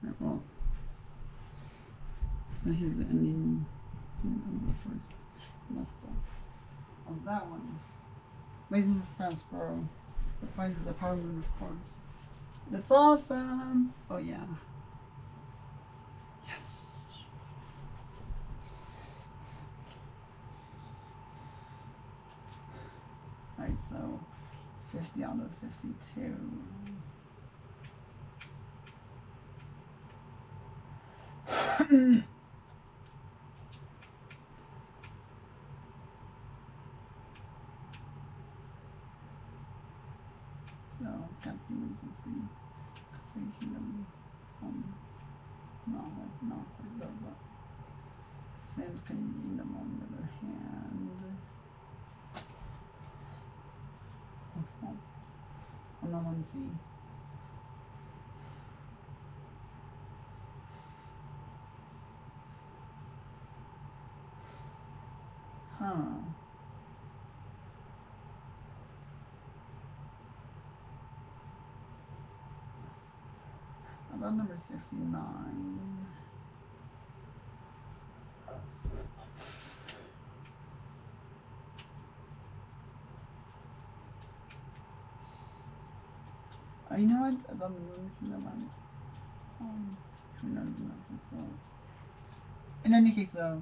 Right, well, so here's the ending of the first level of that one. Blazing Fastboro replaces the Power Moon, of course. That's awesome! Oh yeah. Yes! Alright, so 50 out of 52. So, Captain Complete. Kingdom, not quite there, but Symphony Kingdom on the other hand. Oh, I'm not on C. Huh. About number 69. Oh, you know what? About the Moon Kingdom, who knows nothing, so. In any case, though.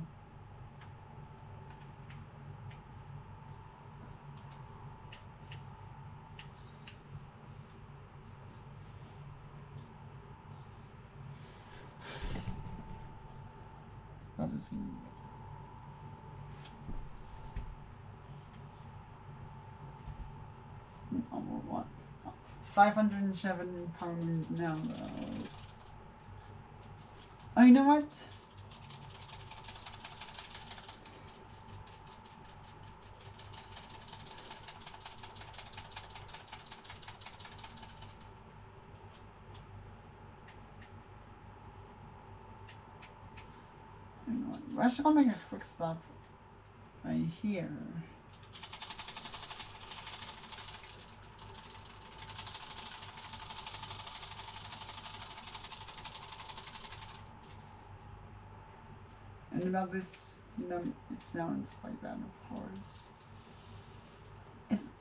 I'll just see. Oh, what? 507 power moons now, though. Oh, you know what? I should go make a quick stop right here. And about this, you know, it sounds quite bad, of course. It's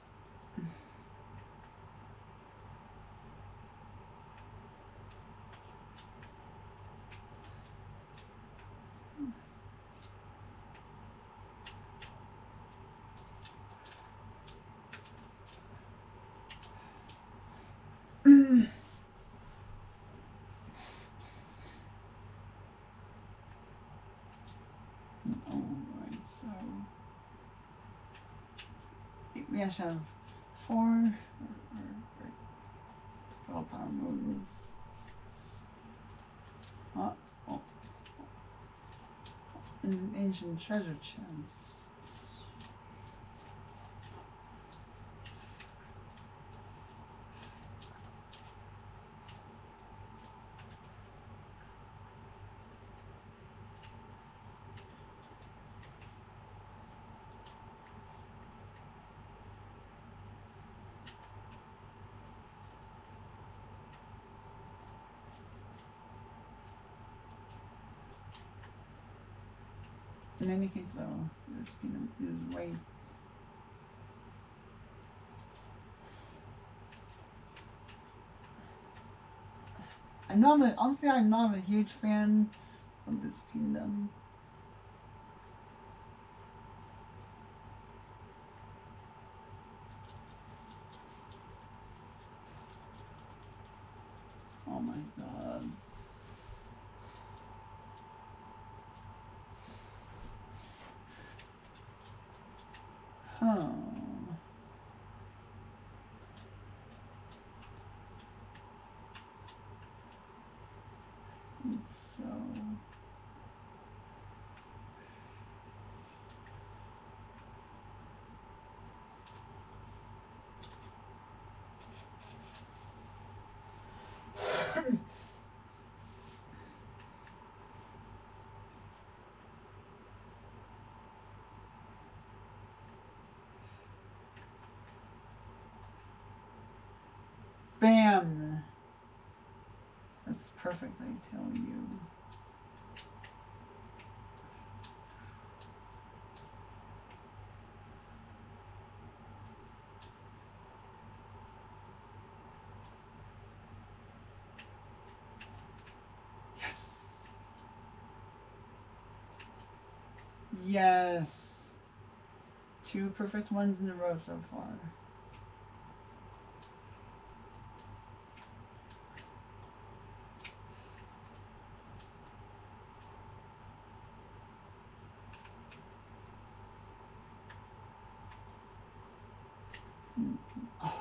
alright, so we actually have 4 12 power moons. Oh, an ancient treasure chest. In any case, though, this kingdom is way. Honestly, I'm not a huge fan of this kingdom. Oh my god. Huh. It's so. Bam! That's perfect, I tell you. Yes! Yes! 2 perfect ones in a row so far. Oh.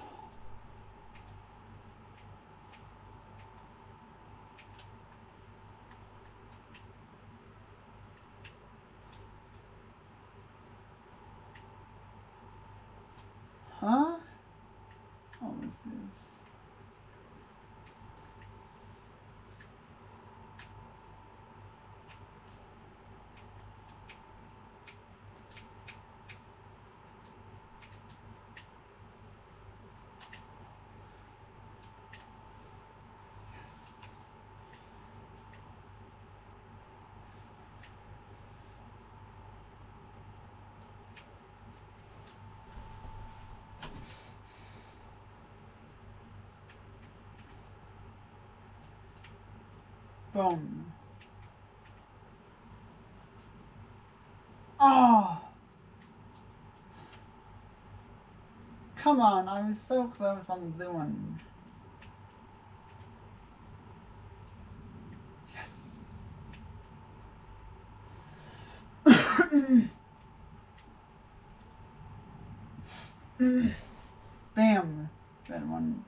Huh? What was this? Boom. Oh! Come on, I was so close on the blue one. Yes. Bam. Red one.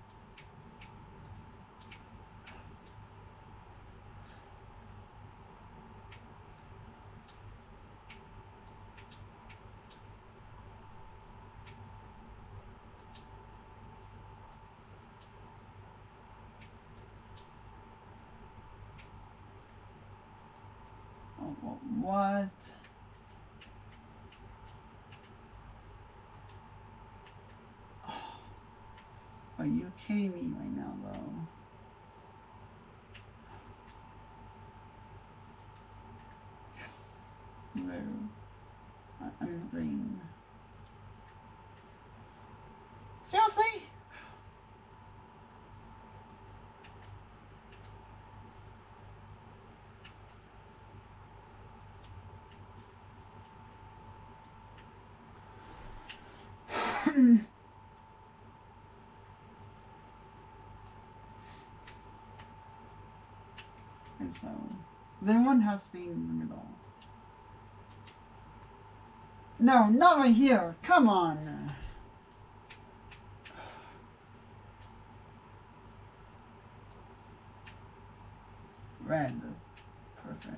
Oh, what? Oh, are you kidding me right now, though? Yes. Blue. I mean green. Seriously? And so, then one has to be in the middle. No, not right here. Come on. Red. Perfect.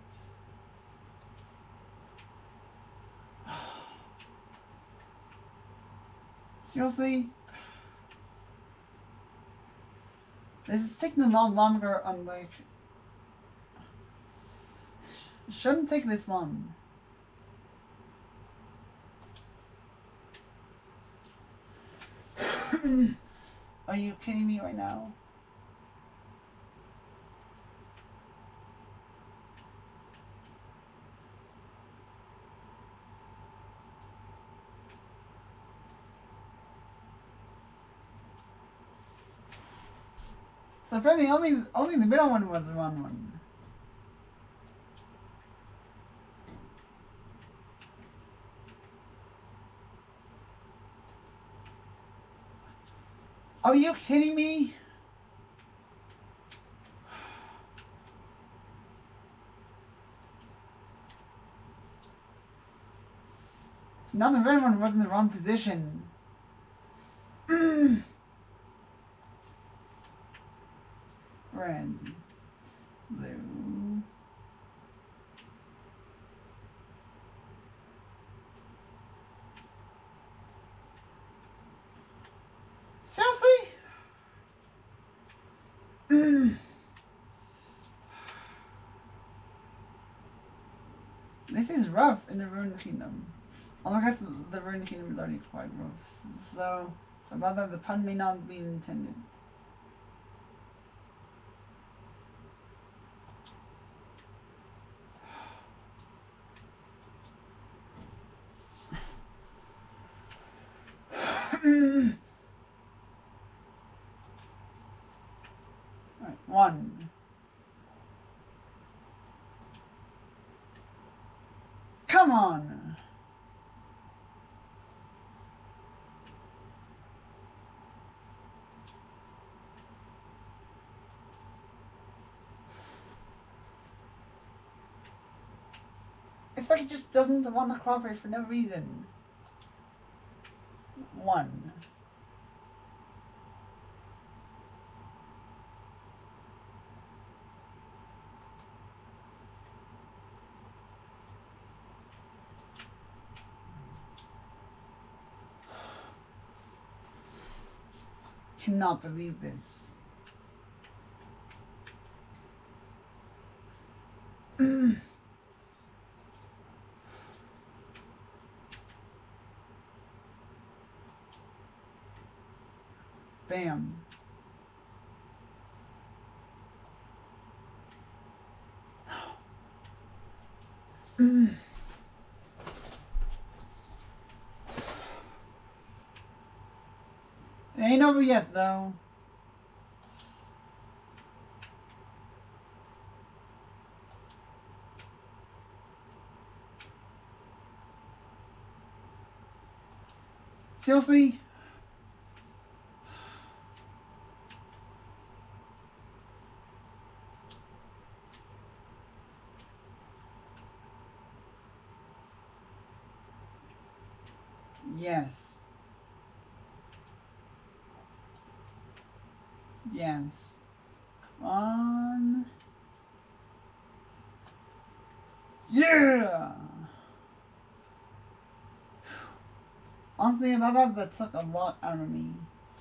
Seriously? This is taking a lot longer. I'm like, it shouldn't take this long. Are you kidding me right now? So apparently only the middle one was the wrong one. Are you kidding me? So now the red one was in the wrong position. Red. Blue. Seriously? This is rough in the Ruined Kingdom. Although I guess the Ruined Kingdom is already quite rough. So rather the pun may not be intended. Alright, 1. Come on! It's like it just doesn't want to cooperate for no reason. 1. Cannot believe this. Bam. It ain't over yet, though. Seriously? Yes. Yes. On. Yeah! Honestly, about that took a lot out of me.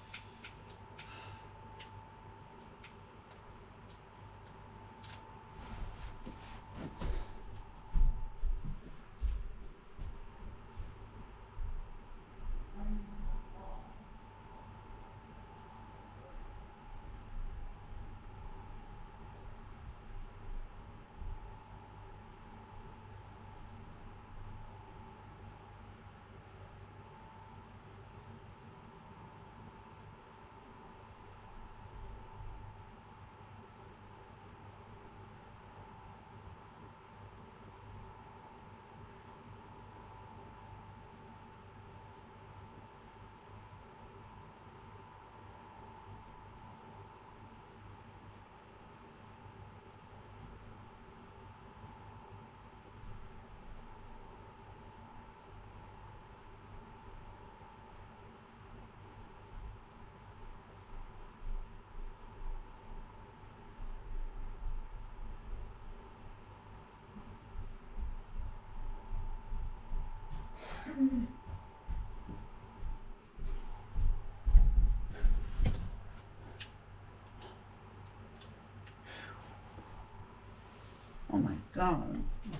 Oh my god.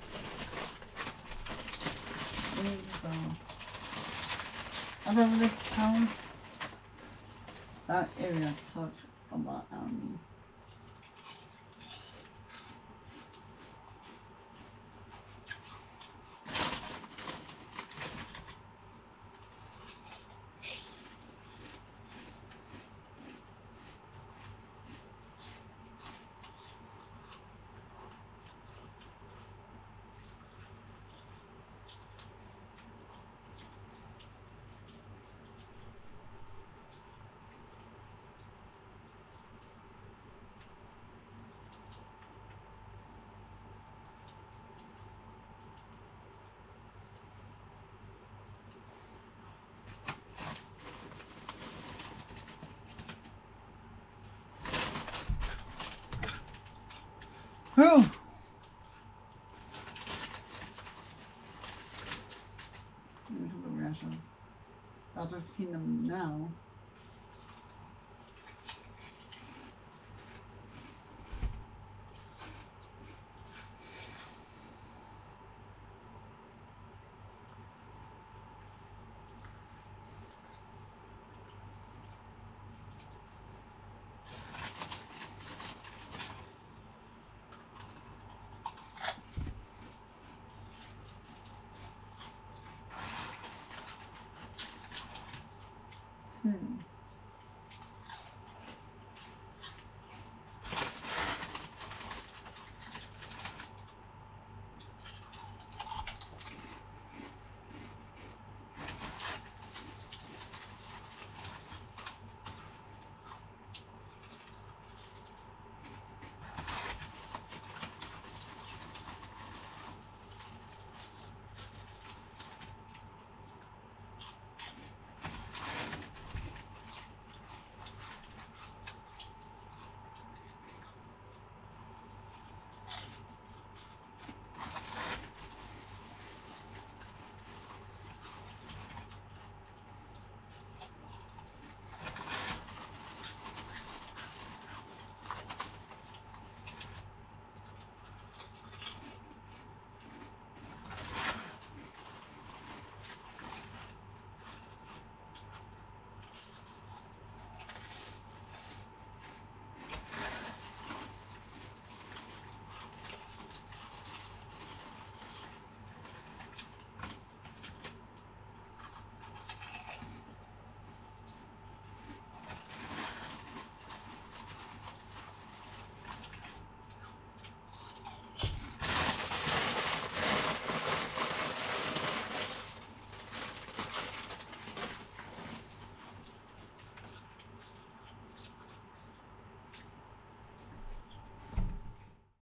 I remember this town. That area took a lot out of me. Whew! Bowser's Kingdom now.